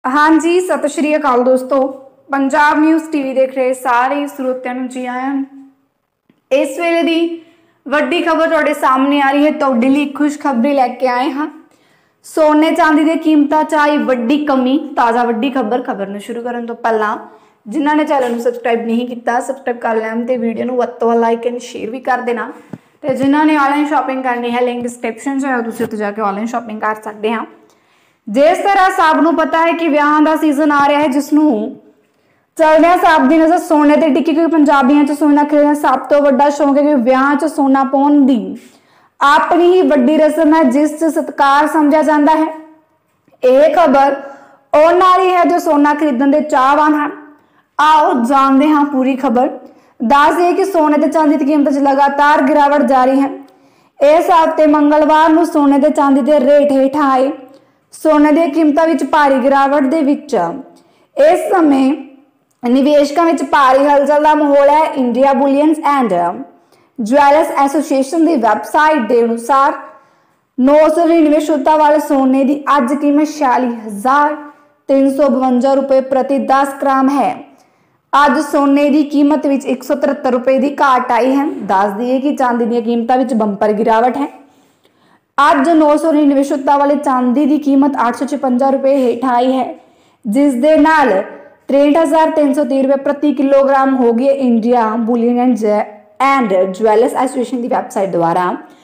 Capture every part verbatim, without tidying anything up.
हाँ जी, सत श्री अकाल दोस्तों। पंजाब न्यूज़ टीवी देख रहे सारे ਸਰੋਤਿਆਂ ਨੂੰ जी आया। इस वेले दी वड्डी खबर तुहाडे सामने आ रही है। तुहाडे लई खुशखबरी लैके आए हाँ। सोने चांदी दे कीमतां च आई वड्डी कमी। ताज़ा वड्डी खबर खबर नूं शुरू करन तो पहलां जिन्हां ने चैनल नूं सबसक्राइब नहीं किया सबसक्राइब कर लैण ते वीडियो नूं वध तों वध लाइक एंड शेयर भी कर देना। ते जिन्हां ने ऑनलाइन शॉपिंग करनी है लिंक डिस्क्रिप्शन च है, तुसीं उत्थे जाके ऑनलाइन शॉपिंग कर सकते हैं। जिस तरह सब नूं पता है कि विआहां दा सीजन आ रहा है, जिसनूं चलदे सब दी नज़र सोने ते टिकी, क्योंकि पंजाबियों च सोना खरीदना सब तो वड्डा शौक है। क्योंकि विआह च सोना पाउण दी अपनी ही वड्डी रस्म है, जिस च सत्कार समझा जाता है। यह खबर उन्हां लई है जो सोना खरीदण दे चाहवान हैं। आओ जानते हैं पूरी खबर। दस दिए कि सोने ते चांदी की कीमत च लगातार गिरावट जारी है। इस हफ्ते मंगलवार नूं सोने ते चांदी दे रेट हेठ आए। सोने दी कीमतां विच भारी गिरावट दे विच इस समय निवेशकों में भारी हलचल का माहौल है। India bullions and jewellers association की वैबसाइट के अनुसार नौ सौ निन्यानवे शुद्धता वाले सोने की अज कीमत छियाली हजार तीन सौ बवंजा रुपए प्रति दस ग्राम है। अज सोने की कीमत विच एक सौ तिहत्तर रुपए की घाट आई है। दस दिए कि चांदी दी कीमतां विच बंपर गिरावट है। अज नौ सौ निन्यानवे शुद्धता वाली चांदी की कीमत आठ सौ छप्पन रुपए हेठ आई है, जिस दे नाल तिरसठ हजार तीन सौ तीह रुपए प्रति किलोग्राम हो गई। India bullion and and jewellers association की वैबसाइट द्वारा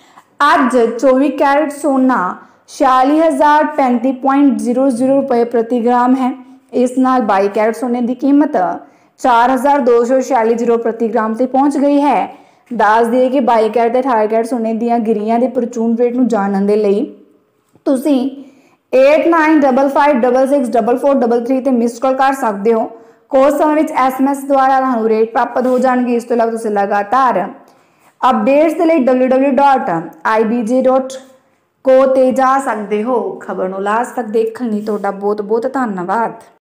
अज चौबीस कैरेट सोना छियाली हजार पैंती पॉइंट जीरो जीरो रुपए प्रति ग्राम है। इस नाल बाईस कैरेट सोने की कीमत चार हजार दो सौ छियाली जीरो प्रति ग्राम से पहुंच गई है। दस दिए कि बाईस कैरेट ते अठारह कैरेट सोने दी गिरियां के परचून रेट नूं जानन दे लई तुसीं eight nine double five double six double four double three ते मिस कॉल कर सकते हो। कुछ समय में एस एम एस द्वारा तुहानूं रेट प्राप्त हो जाएंगे। इस तो इलावा तुसीं लगातार अपडेट्स के लिए W W dot I B J dot co ते जा सकते हो। खबर नूं लास्ट तक देखण लई तुहाडा बहुत बहुत धन्नवाद।